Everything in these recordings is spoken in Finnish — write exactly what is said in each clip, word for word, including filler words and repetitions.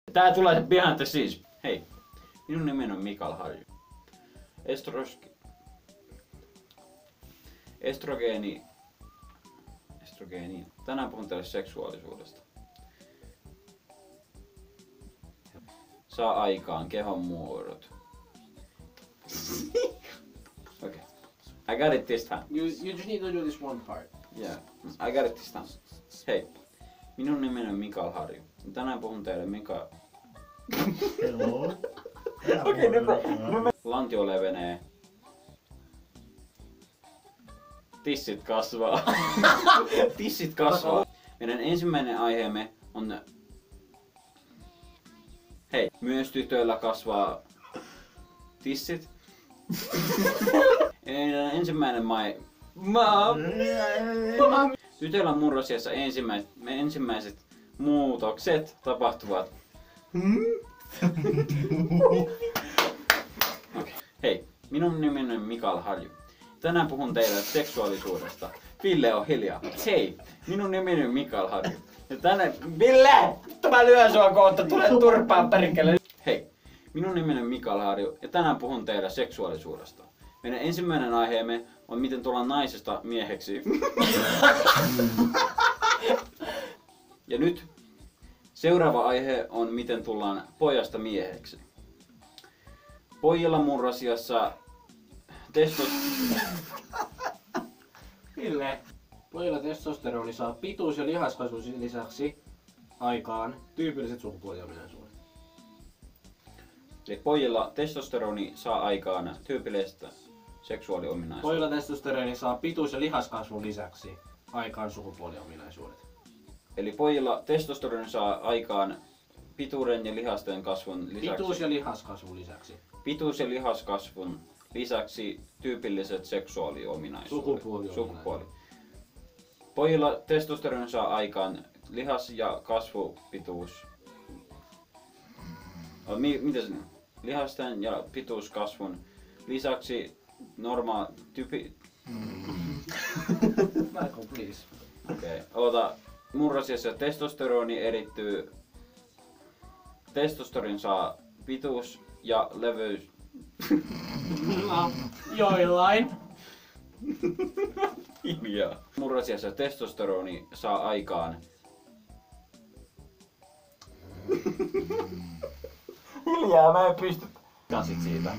Tää tulee behind the scenes. Hei, minun nimeni on Mikael Harju. Estroski... Estrogeeni... Estrogeeni... Tänään puhun teille seksuaalisuudesta. Saa aikaan kehon muodot. Okay. I got it this time. You, you just need to do this one part. Yeah, I got it this time. Hei, minun nimeni on Mikael Harju. Tänään puhun teille Mika... Hello. Okei, nyt mä... Lantio levenee. Tissit kasvaa. Tissit kasvaa. Meidän ensimmäinen aiheemme on... Hei, myös tytöillä kasvaa tissit. Meidän ensimmäinen mai... Ma... Tytöillä murrosiassa ensimmäiset, ensimmäiset muutokset tapahtuvat... Okay. Hei, minun nimeni on Mikael Harju. Tänään puhun teille seksuaalisuudesta. Ville on hiljaa. Hei, minun nimeni on Mikael Harju. Ja tänään... Ville! Mä lyön sua kohta, tule turpaan perkele! Hei, minun nimeni on Mikael Harju ja tänään puhun teille seksuaalisuudesta. Meidän ensimmäinen aiheemme on miten tulla naisesta mieheksi. Ja nyt seuraava aihe on miten tullaan pojasta mieheksi. Pojilla murrosiassa testos... Ville. Pojilla testosteroni saa pituus- ja lihaskasvun lisäksi aikaan tyypilliset sukupuoliominaisuudet. Eli pojilla testosteroni saa aikaan tyypillistä seksuaaliominaisuutta. Pojilla testosteroni saa pituus- ja lihaskasvun lisäksi aikaan sukupuoliominaisuudet. Eli pojilla testosteroni saa aikaan pituuden ja lihasten kasvun lisäksi. Pituus- ja lihaskasvun lisäksi. Pituus- ja lihaskasvun lisäksi tyypilliset seksuaaliominaisuudet. Sukupuoliominaisuudet. Sukupuoli. Pojilla testosteroni saa aikaan lihas- ja kasvupituus. Oh, mi- mitä se on? Lihasten ja pituuskasvun lisäksi normaali tyypi... Michael, please. Okei, okay. Oota. Murrosiassa testosteroni erittyy. Testosteron saa pituus ja leveys. No, joillain. Hiljaa. Murrosiassa testosteroni saa aikaan. Hiljaa, mä en pysty. Kansit siitä.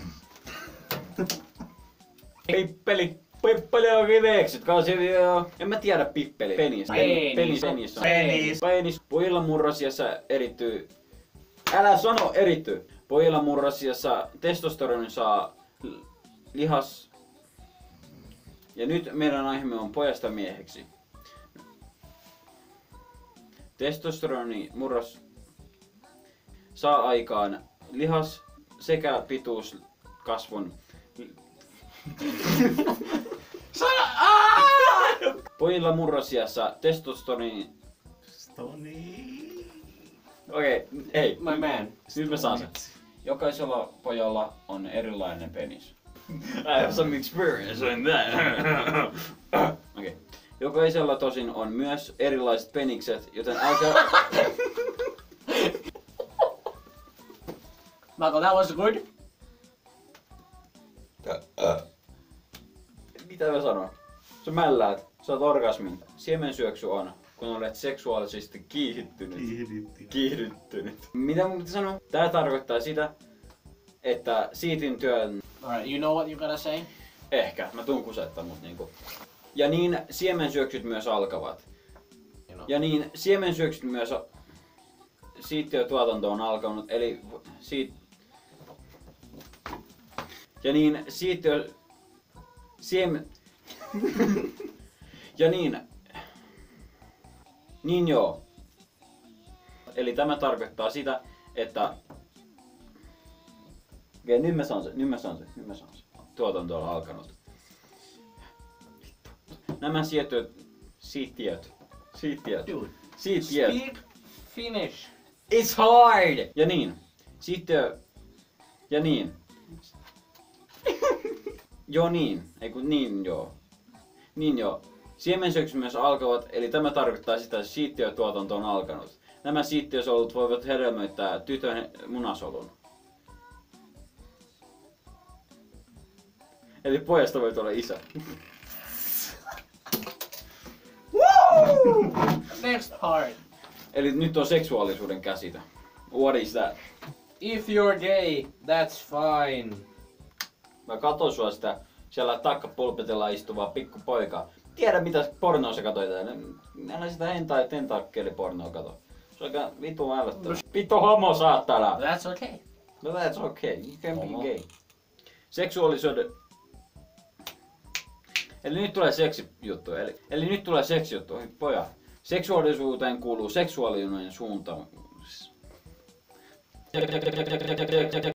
Pippeli. Pippeli on kivekset, kansilio. En mä tiedä pippeli. Penis. Penis. Penis. Penis. Penis. Penis. Pojilla murrosiassa erittyy. Älä sano erittyy. Pojilla murrosiassa testosteroni saa lihas. Ja nyt meidän aiheemme on pojasta mieheksi. Testosteroni murros saa aikaan lihas sekä pituuskasvun. Pojilla murrosiassa testosteroni. Okei, okay, hei. My man. Nyt mä saan sen. Jokaisella pojalla on erilainen penis. I have some experience in that. Okei. Okay. Jokaisella tosin on myös erilaiset penikset, joten älkää... Michael, that was good. Mitä mä sanon? Sä mälläät, saat orgasmin. Siemensyöksy on, kun olet seksuaalisesti kiihdyttynyt. Kiihdytty. Kiihdyttynyt. Mitä mun pitää sanoa? Tää tarkoittaa sitä, että siitin työn... Alright, you know what you gotta say? Ehkä, mä tuun kusetta mut niinku. Ja niin siemensyöksyt myös alkavat. You know. Ja niin siemensyöksyt myös... Siittiötuotanto on alkanut, eli siit... Ja niin siittiö... Siemen... Ja niin... Niin joo. Eli tämä tarkoittaa sitä, että... Okei, nyt mä saan sen, nyt mä saan sen, nyt mä saan sen. Tuotanto on alkanut. Nämä siittiöt... Siittiöt... Siittiöt... Dude, Siittiöt... speak Finnish. It's hard! Ja niin. Siittiö... Ja niin. Joo niin. Ei kun niin joo. Niin joo. Siemensyöksyt myös alkavat, eli tämä tarkoittaa sitä, että siittiötuotanto on alkanut. Nämä siittiösolut voivat hedelmöittää tytön munasolun. Eli pojasta voi tulla isä. Next part. Eli nyt on seksuaalisuuden käsite. What is that? If you're gay, that's fine. Mä katon sua sitä siellä takkapulpetilla istuvaa pikkupoikaa. Tiedä mitä pornoa sä katsoit. Älä sitä hentai tentakkelipornoa kato. Se on aika vitu älyttävä. Vittu homo saatana! That's okay. No that's okay, you can Homo. be gay. Seksuaalisuuden... Eli nyt tulee seksijuttu. Eli, eli nyt tulee seksijuttu. Poja. Seksuaalisuuteen kuuluu seksuaalinen suuntaus.